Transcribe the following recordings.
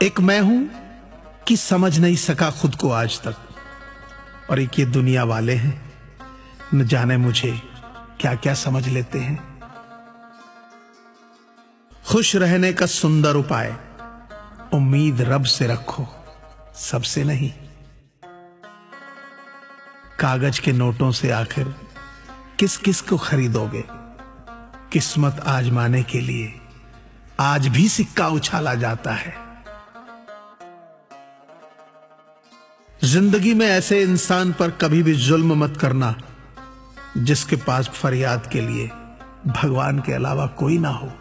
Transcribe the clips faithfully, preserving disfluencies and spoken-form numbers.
एक मैं हूं कि समझ नहीं सका खुद को आज तक, और एक ये दुनिया वाले हैं, न जाने मुझे क्या क्या समझ लेते हैं। खुश रहने का सुंदर उपाय, उम्मीद रब से रखो, सबसे नहीं। कागज के नोटों से आखिर किस किस को खरीदोगे? किस्मत आजमाने के लिए आज भी सिक्का उछाला जाता है। जिंदगी में ऐसे इंसान पर कभी भी जुल्म मत करना जिसके पास फरियाद के लिए भगवान के अलावा कोई ना हो।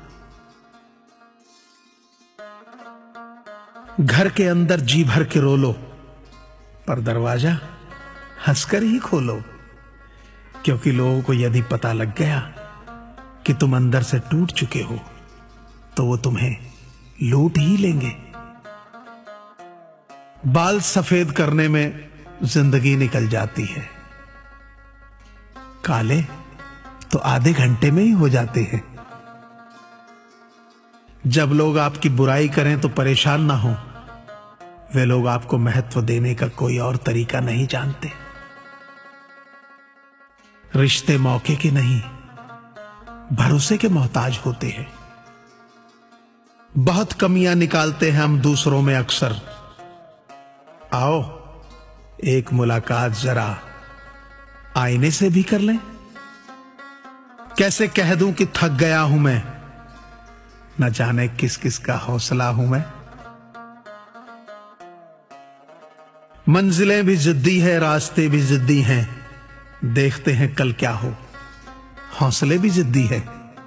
घर के अंदर जी भर के रो लो, पर दरवाजा हंसकर ही खोलो, क्योंकि लोगों को यदि पता लग गया कि तुम अंदर से टूट चुके हो तो वो तुम्हें लूट ही लेंगे। बाल सफेद करने में जिंदगी निकल जाती है, काले तो आधे घंटे में ही हो जाते हैं। जब लोग आपकी बुराई करें तो परेशान ना हो, वे लोग आपको महत्व देने का कोई और तरीका नहीं जानते। रिश्ते मौके के नहीं, भरोसे के मोहताज होते हैं। बहुत कमियां निकालते हैं हम दूसरों में अक्सर। आओ एक मुलाकात जरा आईने से भी कर लें। कैसे कह दूं कि थक गया हूं मैं, न जाने किस किस का हौसला हूं मैं। मंजिलें भी जिद्दी है, रास्ते भी जिद्दी हैं, देखते हैं कल क्या हो। हौसले भी जिद्दी है।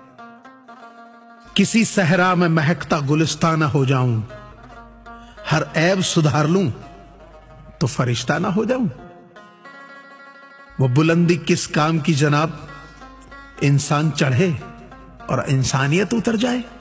किसी सहरा में महकता गुलिस्तान हो जाऊं, हर ऐब सुधार लूं तो फरिश्ता ना हो जाऊं। वो बुलंदी किस काम की जनाब, इंसान चढ़े और इंसानियत उतर जाए।